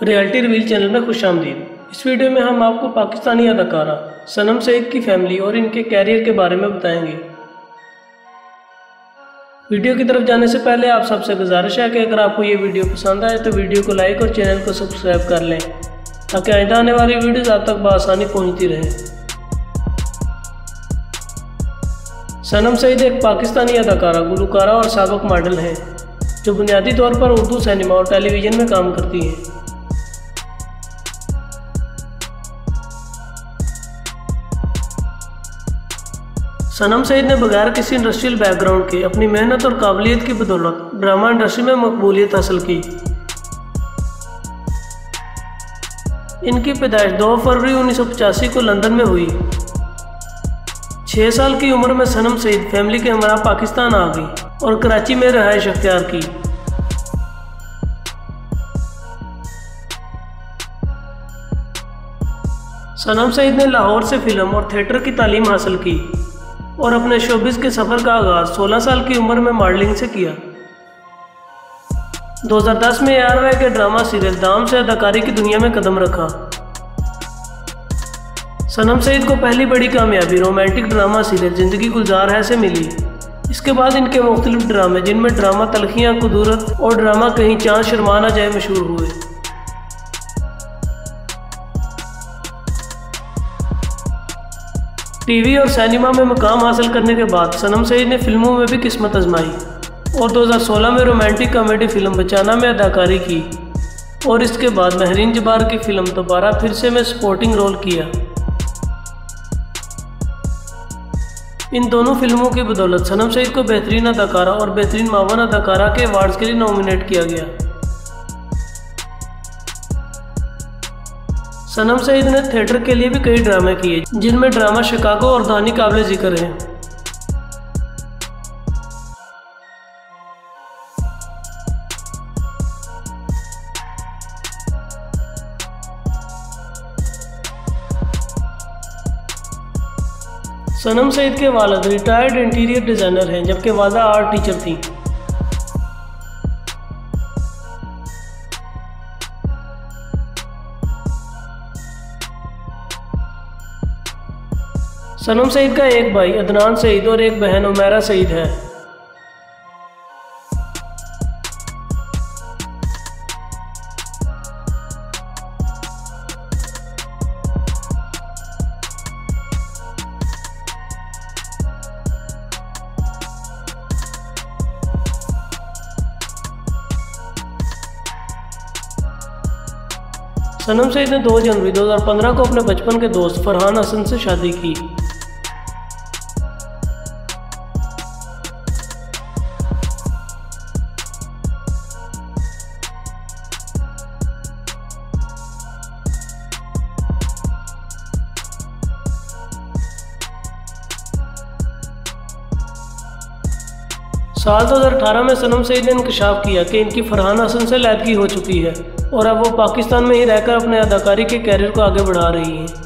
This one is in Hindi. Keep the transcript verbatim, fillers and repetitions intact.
रियलिटी रिवील चैनल में खुशामदीद। इस वीडियो में हम आपको पाकिस्तानी अदाकारा सनम सईद की फैमिली और इनके कैरियर के बारे में बताएंगे। वीडियो की तरफ जाने से पहले आप सबसे गुजारिश है कि अगर आपको ये वीडियो पसंद आए तो वीडियो को लाइक और चैनल को सब्सक्राइब कर लें ताकि आइंदा आने वाली वीडियोज़ आप तक बआसानी पहुँचती रहें। सनम सईद एक पाकिस्तानी अदाकारा, गुलकारा और साबिक मॉडल हैं जो बुनियादी तौर पर उर्दू सिनेमा और टेलीविज़न में काम करती हैं। सनम सईद ने बगैर किसी इंडस्ट्रियल बैकग्राउंड के अपनी मेहनत और काबिलियत की बदौलत ड्रामा इंडस्ट्री में मकबूलियत हासिल की। इनकी पैदाइश दो फरवरी उन्नीस सौ पचासी को लंदन में हुई। छः साल की उम्र में सनम सईद फैमिली के हमरा पाकिस्तान आ गई और कराची में रहायश अख्तियार की। सनम सईद ने लाहौर से फिल्म और थिएटर की तालीम हासिल की और अपने शोबिस के सफ़र का आगाज सोलह साल की उम्र में मॉडलिंग से किया। दो हज़ार दस में एआरवाई के ड्रामा सीरियल दाम से अदाकारी की दुनिया में कदम रखा। सनम सईद को पहली बड़ी कामयाबी रोमांटिक ड्रामा सीरियल जिंदगी गुलजार है से मिली। इसके बाद इनके मुख्तलिफ ड्रामे जिनमें ड्रामा तलखियाँ कुदूरत और ड्रामा कहीं चांद शर्मा ना जाए मशहूर हुए। टीवी और सिनेमा में मकाम हासिल करने के बाद सनम सईद ने फिल्मों में भी किस्मत आजमाई और दो हज़ार सोलह में रोमांटिक कॉमेडी फिल्म बचाना में अदाकारी की और इसके बाद महरीन जबार की फिल्म दोबारा फिर से में सपोर्टिंग रोल किया। इन दोनों फिल्मों की बदौलत सनम सईद को बेहतरीन अदाकारा और बेहतरीन मावन अदाकारा के अवार्ड्स के लिए नॉमिनेट किया गया। सनम सईद ने थिएटर के लिए भी कई ड्रामे किए जिनमें ड्रामा शिकागो और दानी काबिल जिक्र हैं। सनम सईद के वालिद रिटायर्ड इंटीरियर डिज़ाइनर हैं जबकि वालिदा आर्ट टीचर थी। सनम सईद का एक भाई अदनान सईद और एक बहन उमैरा सईद है। सनम सईद ने दो जनवरी दो हज़ार पंद्रह को अपने बचपन के दोस्त फरहान हसन से शादी की। साल दो हज़ार अठारह में सनम सईद ने इंकशाफ किया कि इनकी फरहान हसन से लैदगी हो चुकी है और अब वो पाकिस्तान में ही रहकर अपने अदाकारी के कैरियर को आगे बढ़ा रही हैं।